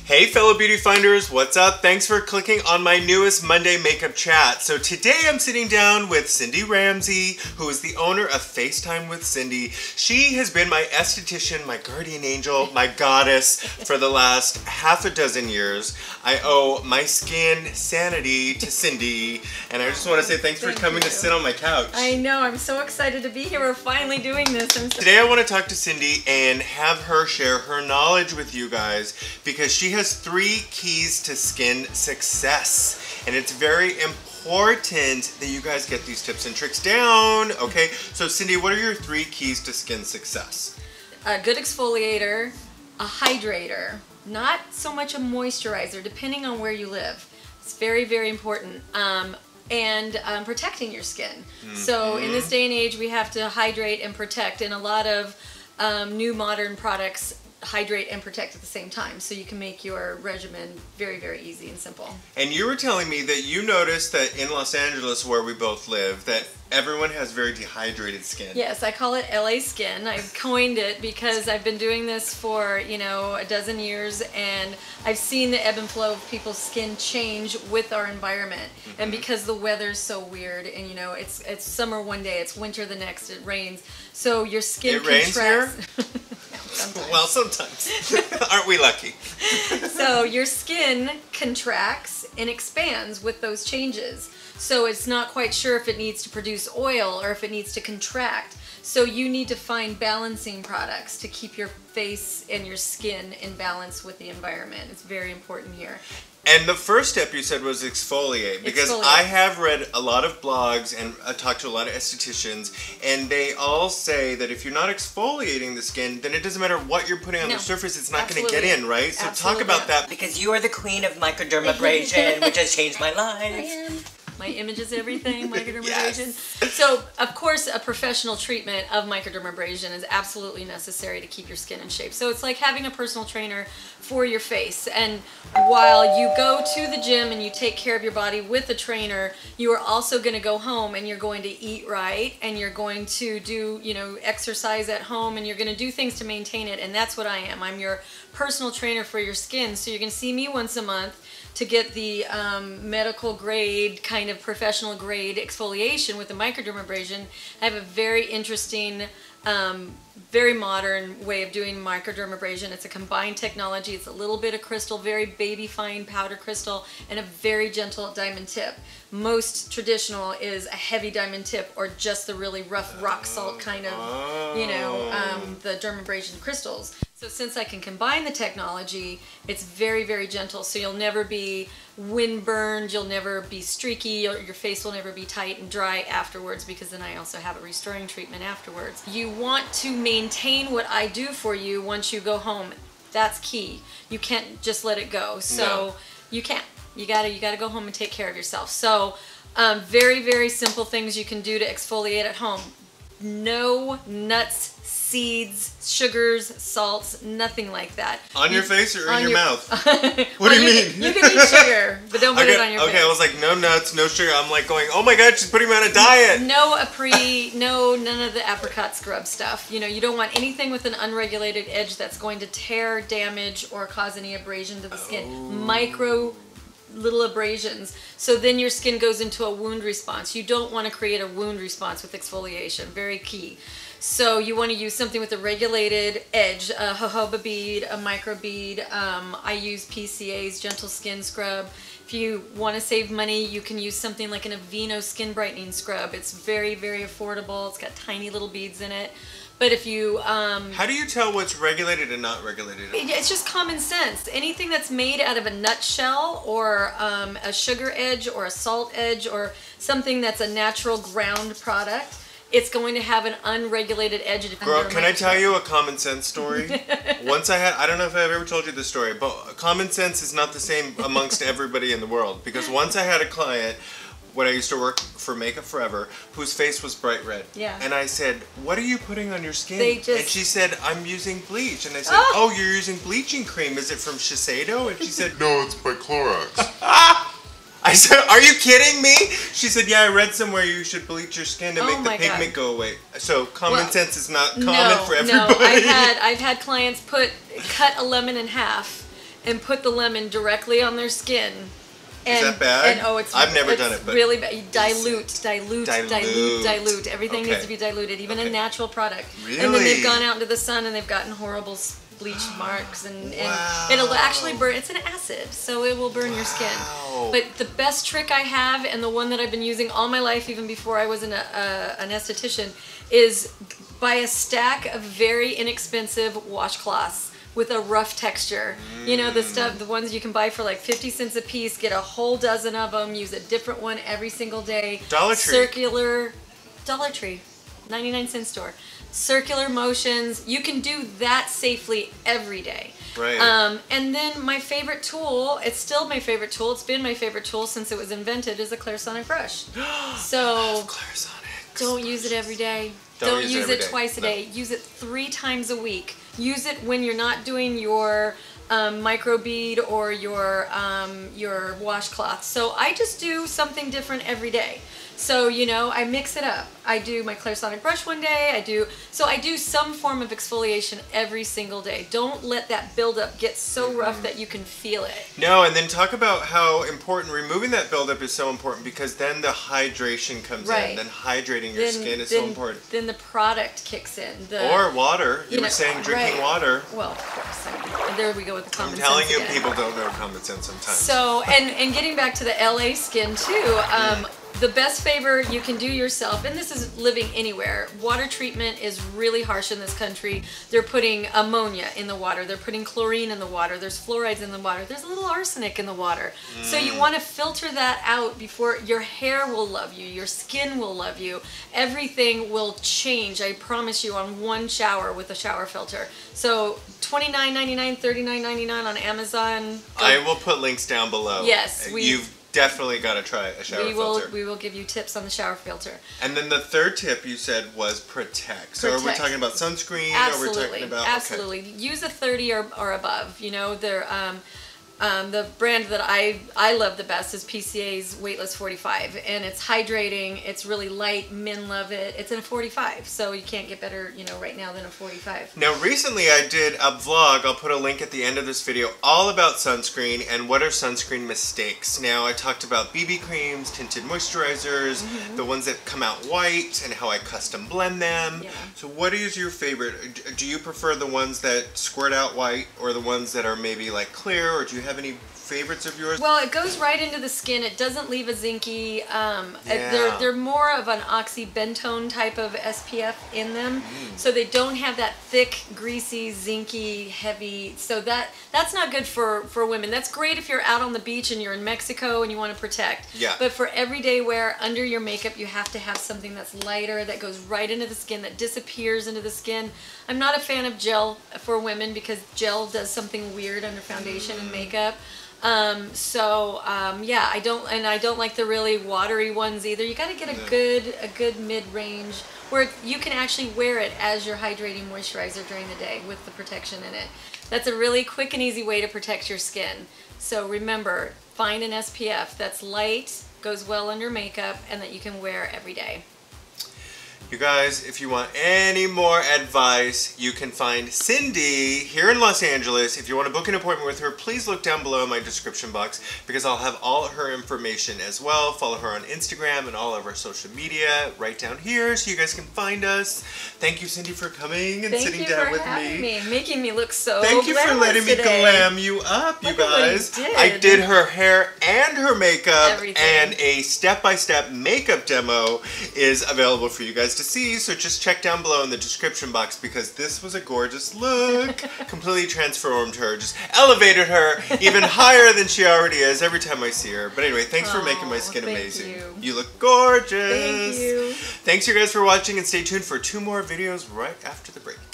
Hey fellow beauty finders, what's up? Thanks for clicking on my newest Monday makeup chat. So today I'm sitting down with Cindy Ramsey, who is the owner of FaceTime with Cindy. She has been my esthetician, my guardian angel, my goddess for the last half a dozen years. I owe my skin sanity to Cindy, and I just want to say thanks for coming to sit on my couch. I know, I'm so excited to be here. We're finally doing this. Today I want to talk to Cindy and have her share her knowledge with you guys because she has 3 keys to skin success, and it's very important that you guys get these tips and tricks down. Okay, so Cindy, what are your 3 keys to skin success? A good exfoliator, a hydrator, not so much a moisturizer, depending on where you live. It's very, very important. And protecting your skin. So in this day and age, we have to hydrate and protect, and a lot of new modern products hydrate and protect at the same time, so you can make your regimen very, very easy and simple. And you were telling me that you noticed that in Los Angeles, where we both live, that everyone has very dehydrated skin. Yes, I call it LA skin. I've coined it because I've been doing this for, a dozen years, and I've seen the ebb and flow of people's skin change with our environment. And because the weather's so weird, and it's summer one day, it's winter the next, it rains. So your skin rains contracts. here? Sometimes. Well, sometimes. Aren't we lucky? So your skin contracts and expands with those changes. So it's not quite sure if it needs to produce oil or if it needs to contract. So you need to find balancing products to keep your face and your skin in balance with the environment. It's very important here. And the first step you said was exfoliate, because I have read a lot of blogs and talked to a lot of estheticians, and they all say that if you're not exfoliating the skin, then it doesn't matter what you're putting on the surface, it's not going to get in, right? So talk about that. Because you are the queen of microdermabrasion, which has changed my life. My image is everything, microdermabrasion. So, of course, a professional treatment of microdermabrasion is absolutely necessary to keep your skin in shape. So it's like having a personal trainer for your face. And while you go to the gym and you take care of your body with a trainer, you are also going to go home and you're going to eat right, and you're going to do, exercise at home, and you're going to do things to maintain it. And that's what I am. I'm your personal trainer for your skin. So you're going to see me once a month to get the medical grade, kind of professional grade exfoliation with the microdermabrasion. I have a very interesting, very modern way of doing microdermabrasion. It's a combined technology. It's a little bit of crystal, very baby fine powder crystal, and a very gentle diamond tip. Most traditional is a heavy diamond tip, or just the really rough rock salt kind of, the dermabrasion crystals. So since I can combine the technology, it's very, very gentle. So you'll never be windburned, you'll never be streaky, your face will never be tight and dry afterwards, because then I also have a restoring treatment afterwards. You want to maintain what I do for you once you go home. That's key. You can't just let it go. So you can't. You gotta go home and take care of yourself. So very, very simple things you can do to exfoliate at home. No nuts, seeds, sugars, salts, nothing like that. On your face or in your mouth? What do you mean? You can eat sugar, but don't put it on your face. Okay, I was like, no nuts, no sugar. I'm like going, oh my God, she's putting me on a diet. No none of the apricot scrub stuff. You don't want anything with an unregulated edge that's going to tear, damage, or cause any abrasion to the skin. Micro little abrasions. So then your skin goes into a wound response. You don't want to create a wound response with exfoliation. Very key. So you want to use something with a regulated edge, a jojoba bead, a micro bead. I use PCA's Gentle Skin Scrub. If you want to save money, you can use something like an Aveeno Skin Brightening Scrub. It's very, very affordable. It's got tiny little beads in it. But if you... how do you tell what's regulated and not regulated? It's just common sense. Anything that's made out of a nutshell, or a sugar edge, or a salt edge, or something that's a natural ground product, it's going to have an unregulated edge. Girl, can I tell you a common sense story? Once I don't know if I've ever told you this story, but common sense is not the same amongst everybody in the world. Because once I had a client, when I used to work for Makeup Forever, whose face was bright red. Yeah. And I said, what are you putting on your skin? And she said, I'm using bleach. And I said, oh, you're using bleaching cream. Is it from Shiseido? And she said, no, it's by Clorox. I said, are you kidding me? She said, yeah, I read somewhere you should bleach your skin to make the pigment go away. So common sense is not common for everybody. No, I've had clients cut a lemon in half and put the lemon directly on their skin. Is that bad? And I've never done it, but really bad. You dilute. Everything Okay. needs to be diluted, even a Okay. natural product. Really? And then they've gone out into the sun and they've gotten horrible bleach marks, and Wow. it'll actually burn. It's an acid, so it will burn your skin. Wow. But the best trick I have, and the one that I've been using all my life, even before I was an esthetician, is buy a stack of very inexpensive washcloths with a rough texture. You know, the ones you can buy for like 50 cents a piece. Get a whole dozen of them. Use a different one every single day. Dollar Tree. Circular, Dollar Tree, 99-cent store. Circular motions. You can do that safely every day. Right. And then my favorite tool, it's still my favorite tool, it's been my favorite tool since it was invented, is a Clarisonic brush. So Clarisonic. don't use it every day. Don't Don't use it use every it day. twice a No. day. Use it 3 times a week. Use it when you're not doing your microbead or your washcloth. So I just do something different every day. So, you know, I mix it up. I do my Clarisonic brush one day. I do some form of exfoliation every single day. Don't let that buildup get so rough that you can feel it. No, and then talk about how important removing that buildup is so important, because then the hydration comes Right. in. Then hydrating your skin is so important. Then the product kicks in. Or water. You know, were saying drinking right. water. Well, of course. And there we go with the I'm common telling sense you, again. people don't know common sense sometimes. So, and getting back to the LA skin too, the best favor you can do yourself, and this is living anywhere, water treatment is really harsh in this country. They're putting ammonia in the water, they're putting chlorine in the water, there's fluorides in the water, there's a little arsenic in the water. So you want to filter that out before. Your hair will love you, your skin will love you, everything will change, I promise you, on one shower with a shower filter. So $29.99, $39.99 on Amazon. I will put links down below. Yes, You've definitely got to try a shower filter. We will give you tips on the shower filter. And then the third tip you said was protect. So are we Protect. talking about sunscreen? Absolutely, Or are we talking about absolutely. Use a 30 or above. You know, they're the brand that I love the best is PCA's Weightless 45, and it's hydrating. It's really light. Men love it. It's in a 45, so you can't get better, you know, right now than a 45. Now, recently I did a vlog, I'll put a link at the end of this video, all about sunscreen and what are sunscreen mistakes. Now, I talked about BB creams, tinted moisturizers, the ones that come out white, and how I custom blend them. Yeah. So what is your favorite? Do you prefer the ones that squirt out white, or the ones that are maybe like clear, or do you have any favorites of yours? Well, it goes right into the skin. It doesn't leave a zinky. Yeah. They're more of an oxybentone type of SPF in them, so they don't have that thick, greasy, zinky, heavy. So that's not good for women. That's great if you're out on the beach and you're in Mexico and you want to protect. Yeah. But for everyday wear, under your makeup, you have to have something that's lighter, that goes right into the skin, that disappears into the skin. I'm not a fan of gel for women because gel does something weird under foundation and makeup. Yeah, I don't like the really watery ones either. You got to get a good mid-range where you can actually wear it as your hydrating moisturizer during the day with the protection in it. That's a really quick and easy way to protect your skin. So remember, find an SPF that's light, goes well under makeup, and that you can wear every day. You guys, if you want any more advice, you can find Cindy here in Los Angeles. If you want to book an appointment with her, please look down below in my description box because I'll have all her information as well. Follow her on Instagram and all of our social media right down here so you guys can find us. Thank you, Cindy, for coming and sitting down with me. Making me look so Thank you for glamorous letting me today. glam you up, you Look at what you guys. did. I did her hair and her makeup, Everything. and a step-by-step makeup demo is available for you guys to see, so just check down below in the description box because this was a gorgeous look. Completely transformed her, just elevated her even higher than she already is every time I see her. But anyway, thanks for making my skin thank amazing. you. Look gorgeous. Thank you. Thanks you guys for watching, and stay tuned for 2 more videos right after the break.